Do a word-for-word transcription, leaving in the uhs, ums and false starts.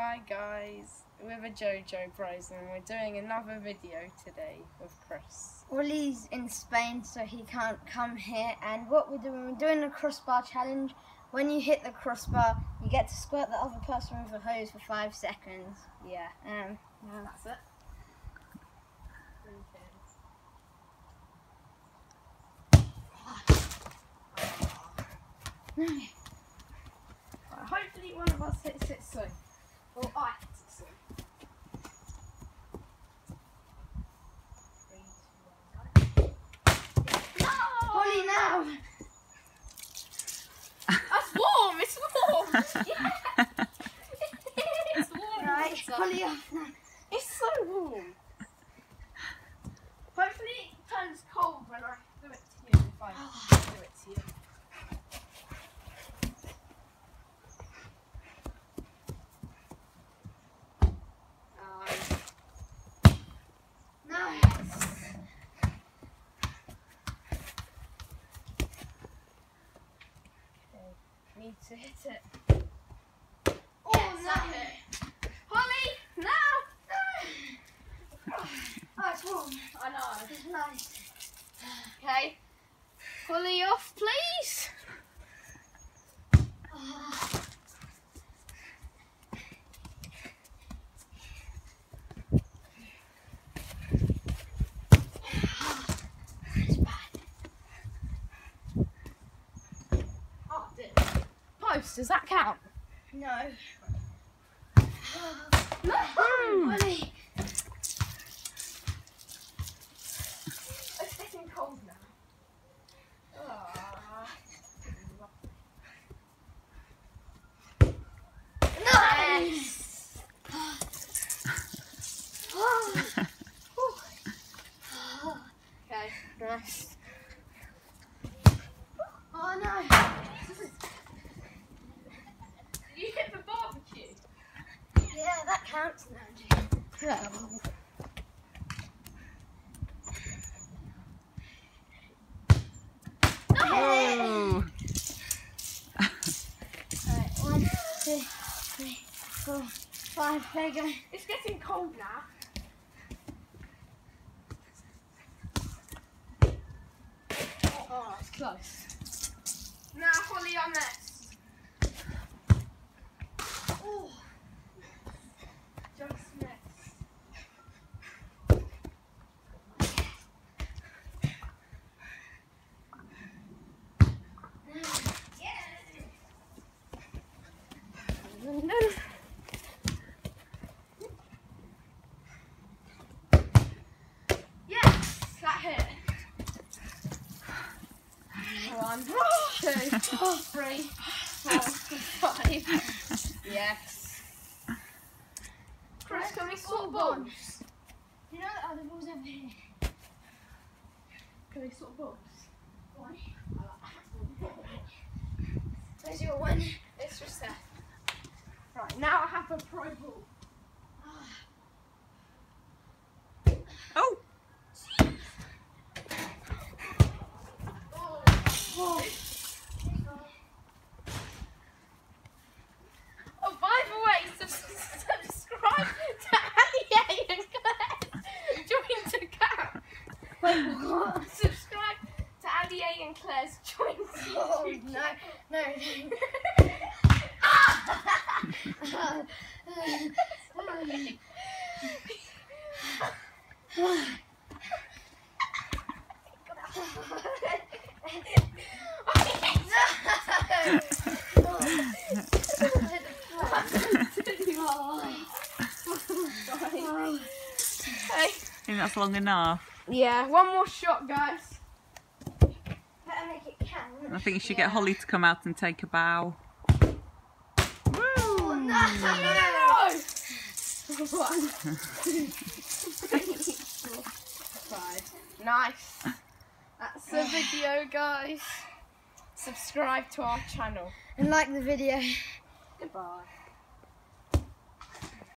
Hi guys, we're the JoJo Bros and we're doing another video today with Chris. Ollie's in Spain, so he can't come here, and what we're doing, we're doing a crossbar challenge. When you hit the crossbar, you get to squirt the other person with a hose for five seconds. Yeah, Um, yeah. that's it. No. Right, hopefully one of us hits it soon. Or I hit it soon. Three, two, one, go. No! Ollie, now! That's warm, it's warm! Yeah! It's warm. Right, water. Ollie off now. It's so warm. Hopefully it turns cold when I do it to you, if I do it to you. Need to hit it. Oh Yes, no! I hit. Holly, no! No! Oh, it's warm. I know. It's nice. Okay. Holly off, please. Oh. It's bad. Oh dear. Post, does that count? No. No! Ollie. It's getting cold now. Ah. Nice. Okay, nice. Oh no. Did you hit the barbecue? Yeah, that counts now. Yeah. Oh. Alright, one, two, three, four, five, there you go. It's getting cold now. Oh, it's close. Now, Holly, on next. Oh, just missed. Yes, that hit. One, two, three, four, five. Yes. Chris, can we swap balls? You know the other balls over here? Can we swap balls? One. There's your one. It's just there. Right, now I have a pro ball. Oh. Oh. Oh, by the way, sub- subscribe to Annie and Claire. Join the camp. Wait, what? Subscribe to Annie and Claire's joint Oh, YouTube no, no. Hey. I think that's long enough. Yeah, one more shot, guys. Better make it count. I think you should get Holly to come out and take a bow. Oh, no. One, two, three, four, five. Nice. That's the video, guys. Subscribe to our channel. And like the video. Goodbye.